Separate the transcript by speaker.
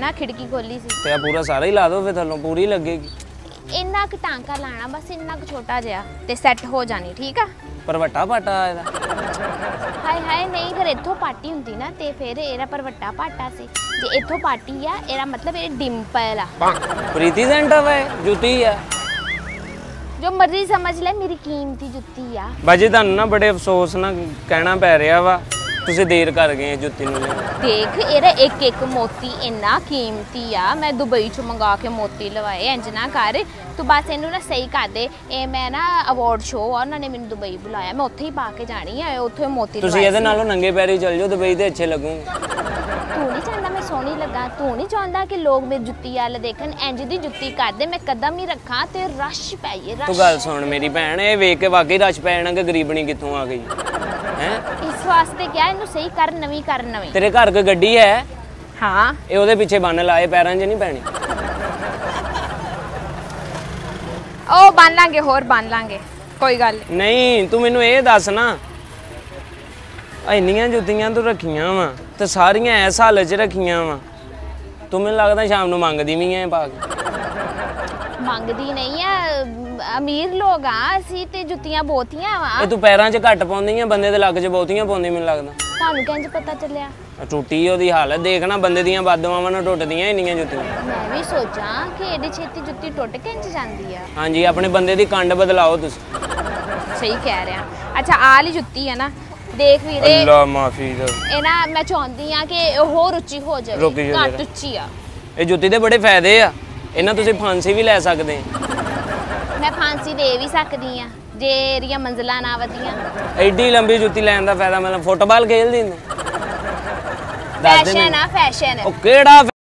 Speaker 1: ना खिड़की खोली सी
Speaker 2: ते पूरा सारा ही ला दो फिर थल्लों पूरी लगेगी।
Speaker 1: इन्ना क टांका लाना बस इन्ना क छोटा जिहा ते सैट हो जानी ठीक आ।
Speaker 2: पर वट्टा पाटा ਇਹਦਾ
Speaker 1: हाय हाय नहीं फिर इत्थों पार्टी हुंदी ना ते फिर एरा पर वट्टा पाटा सी जे इत्थों पार्टी आ एरा मतलब ए डिंपल आ।
Speaker 2: प्रीति सेंटर वे जुती है
Speaker 1: जो मर्जी समझ ले मेरी कीमती जुत्ती आ।
Speaker 2: बाजी ਤੁਹਾਨੂੰ ਨਾ ਬੜੇ ਅਫਸੋਸ ਨਾਲ ਕਹਿਣਾ ਪੈ ਰਿਹਾ ਵਾ ਤੁਸੀਂ ਦੇਰ ਕਰ ਗਏ ਜੁੱਤੀ ਨੂੰ
Speaker 1: देख एरा एक एक मोती इन्ना कीमती आ मैं दुबई चों मंगा के मोती लवाए इंज ना कर तू बस इनू ना सही कर दे ए मैं ना अवार्ड शो आ उन्होंने मैंने दुबई बुलाया मैं उत्थे ही पा के जानी है उत्थे मोती
Speaker 2: ਤੁਸੀਂ ਇਹਦੇ ਨਾਲੋਂ ਨੰਗੇ ਪੈਰੀ ਚੱਲ ਜਾਓ ਦੁਬਈ ਦੇ ਅੱਛੇ ਲੱਗੂਗੇ।
Speaker 1: तू नहीं चाहता मैं सोहनी लगा तू नहीं चाहता कि लोग मेरी जुत्ती वाल देखन इंज दी जुत्ती कर दे मैं कदम ही रखा ते रश पाइए रश।
Speaker 2: तू गल सुन मेरी भैन ਇਹ ਵੇਖ ਕੇ ਵਾਕਈ ਰਸ਼ ਪੈ ਜਾਣਾ ਕਿ ਗਰੀਬਣੀ ਕਿੱਥੋਂ ਆ ਗਈ ਹੈ।
Speaker 1: इस वास्ते क्या इनू सही कर नवी कर नवी।
Speaker 2: तेरे घर कोई गड्डी है?
Speaker 1: हाँ
Speaker 2: ਇਹ ਉਹਦੇ ਪਿੱਛੇ ਬੰਨ ਲਾਏ ਪੈਰਾਂ 'ਚ ਨਹੀਂ ਪੈਣੀ।
Speaker 1: ओ बन लांगे होर बन लांगे कोई गल
Speaker 2: नहीं तू मैनू ਇਹ ਦੱਸ ਨਾ ਇੰਨੀਆਂ ਜੁੱਤੀਆਂ ਤੂੰ ਰੱਖੀਆਂ ਵਾ ਤੇ ਸਾਰੀਆਂ ਐਸ ਹਾਲਤ 'ਚ ਰੱਖੀਆਂ ਵਾ ਤੂੰ ਮੈਨੂੰ ਲੱਗਦਾ ਸ਼ਾਮ ਨੂੰ ਮੰਗਦੀ ਵੀ ਐ ਪਾ ਕੇ।
Speaker 1: ਮੰਗਦੀ ਨਹੀਂ ਆ ਅਮੀਰ ਲੋਕ ਆ ਅਸੀਂ ਤੇ ਜੁੱਤੀਆਂ ਬਹੁਤੀਆਂ ਵਾ।
Speaker 2: ਇਹ ਤੂੰ ਪੈਰਾਂ 'ਚ ਘੱਟ ਪਾਉਂਦੀ ਆ ਬੰਦੇ ਦੇ ਲੱਕ 'ਚ ਬਹੁਤੀਆਂ ਪਾਉਂਦੀ ਮੈਨੂੰ ਲੱਗਦਾ।
Speaker 1: ਤੁਹਾਨੂੰ ਕਿੰਜ ਪਤਾ ਚੱਲਿਆ?
Speaker 2: ਟੁੱਟੀ ਉਹਦੀ ਹਾਲਤ ਦੇਖਣਾ ਬੰਦੇ ਦੀਆਂ ਬਾਦਵਾਵਾਂ ਨਾਲ ਟੁੱਟਦੀਆਂ ਇੰਨੀਆਂ ਜੁੱਤੀਆਂ।
Speaker 1: ਮੈਂ ਵੀ ਸੋਚਾਂ ਕਿ ਏਡੀ ਛੇਤੀ ਜੁੱਤੀ ਟੁੱਟ ਕਿੰਜ ਜਾਂਦੀ ਆ।
Speaker 2: ਹਾਂਜੀ ਆਪਣੇ ਬੰਦੇ ਦੀ ਕੰਡ ਬਦਲਾਓ ਤੁਸੀਂ।
Speaker 1: ਸਹੀ ਕਹਿ ਰਿਹਾ। ਅੱਛਾ ਆਹ ਵਾਲੀ ਜੁੱਤੀ ਆ ਨਾ ਦੇਖ ਵੀਰੇ
Speaker 2: ਅੱਲਾ ਮਾਫੀ ਦੇ
Speaker 1: ਇਹ ਨਾ ਮੈਂ ਚਾਹੁੰਦੀ ਆ ਕਿ ਹੋਰ ਉੱਚੀ ਹੋ ਜਾਵੇ ਘੱਟ ਉੱਚੀ ਆ।
Speaker 2: ਇਹ ਜੁੱਤੀ ਦੇ ਬੜੇ ਫਾਇਦੇ ਆ ਇਹਨਾਂ ਤੁਸੀਂ ਫਾਂਸੀ ਵੀ ਲੈ ਸਕਦੇ ਆ।
Speaker 1: ਮੈਂ ਫਾਂਸੀ ਦੇ ਵੀ ਸਕਦੀ ਆ ਜੇ ਇਹਦੀਆਂ ਮੰਜ਼ਲਾਂ ਨਾ ਵਧੀਆਂ।
Speaker 2: ਐਡੀ ਲੰਬੀ ਜੁੱਤੀ ਲੈਣ ਦਾ ਫਾਇਦਾ ਮਤਲਬ ਫੁੱਟਬਾਲ ਖੇਲਦੀ ਨੇ।
Speaker 1: ਫੈਸ਼ਨ ਆ ਫੈਸ਼ਨ।
Speaker 2: ਉਹ ਕਿਹੜਾ